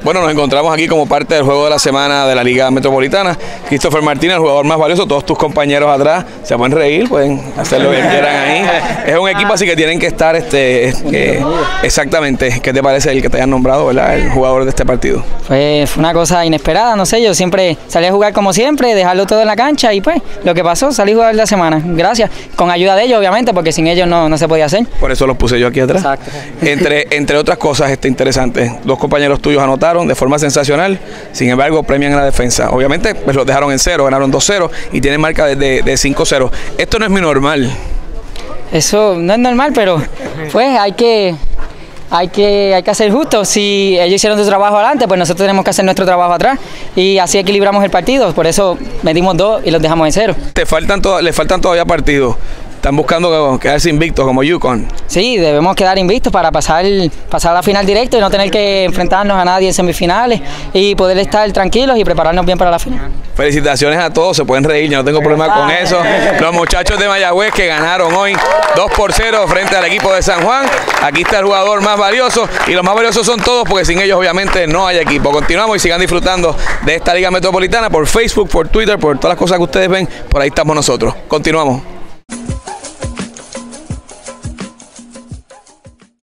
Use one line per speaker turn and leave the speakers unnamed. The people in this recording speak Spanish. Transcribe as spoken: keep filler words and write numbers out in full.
Bueno, nos encontramos aquí como parte del juego de la semana de la Liga Metropolitana. Christopher Martínez, el jugador más valioso. Todos tus compañeros atrás se pueden reír, pueden hacer lo que quieran ahí. Es un equipo así que tienen que estar este, eh, exactamente. ¿Qué te parece el que te hayan nombrado, verdad, el jugador de este partido?
Pues fue una cosa inesperada, no sé, yo siempre salí a jugar como siempre, dejarlo todo en la cancha y pues lo que pasó, salí a jugar la semana. Gracias, con ayuda de ellos obviamente, porque sin ellos no, no se podía hacer.
Por eso los puse yo aquí atrás.
Exacto.
Entre, entre otras cosas este, interesantes, dos compañeros tuyos anotaron de forma sensacional, sin embargo premian en la defensa. Obviamente pues los dejaron en cero, ganaron dos cero y tienen marca de, de, de cinco cero. Esto no es muy normal.
Eso no es normal, pero pues hay que, hay que, hay que hacer justo. Si ellos hicieron su trabajo adelante, pues nosotros tenemos que hacer nuestro trabajo atrás y así equilibramos el partido. Por eso metimos dos y los dejamos en cero.
Te faltan to le faltan todavía partidos. Están buscando quedarse invictos como UConn.
Sí, debemos quedar invictos para pasar, pasar a la final directo y no tener que enfrentarnos a nadie en semifinales y poder estar tranquilos y prepararnos bien para la final.
Felicitaciones a todos, se pueden reír, yo no tengo problema con eso. Los muchachos de Mayagüez que ganaron hoy dos por cero frente al equipo de San Juan. Aquí está el jugador más valioso y los más valiosos son todos porque sin ellos obviamente no hay equipo. Continuamos y sigan disfrutando de esta Liga Metropolitana por Facebook, por Twitter, por todas las cosas que ustedes ven. Por ahí estamos nosotros. Continuamos.